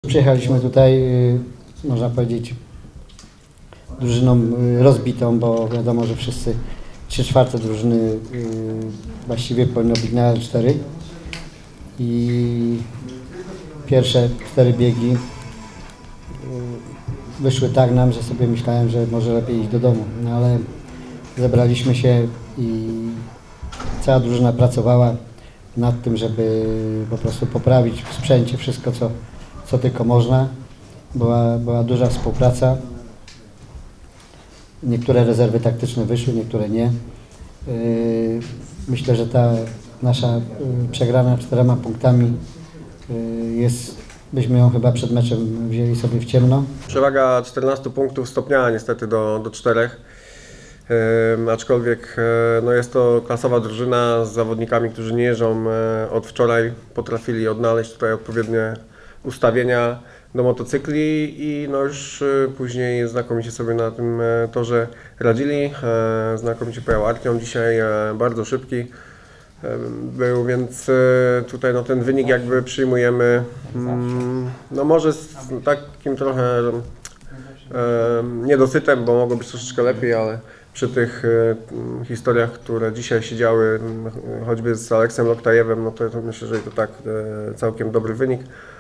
Przyjechaliśmy tutaj, można powiedzieć, drużyną rozbitą, bo wiadomo, że wszyscy 3/4 drużyny właściwie powinno być na L4 i pierwsze 4 biegi wyszły tak nam, że sobie myślałem, że może lepiej iść do domu, no ale zebraliśmy się i cała drużyna pracowała nad tym, żeby po prostu poprawić w sprzęcie wszystko, co tylko można. Była duża współpraca. Niektóre rezerwy taktyczne wyszły, niektóre nie. Myślę, że ta nasza przegrana 4 punktami byśmy ją chyba przed meczem wzięli sobie w ciemno. Przewaga 14 punktów stopniała niestety do 4. Aczkolwiek no jest to klasowa drużyna z zawodnikami, którzy nie jeżdżą od wczoraj. Potrafili odnaleźć tutaj odpowiednie ustawienia do motocykli i no już później znakomicie sobie na tym torze radzili. Znakomicie pojechał Artiom dzisiaj, bardzo szybki był, więc tutaj no ten wynik jakby przyjmujemy no może z takim trochę niedosytem, bo mogło być troszeczkę lepiej, ale przy tych historiach, które dzisiaj się działy, choćby z Aleksem Loktajewem, no to myślę, że to tak całkiem dobry wynik.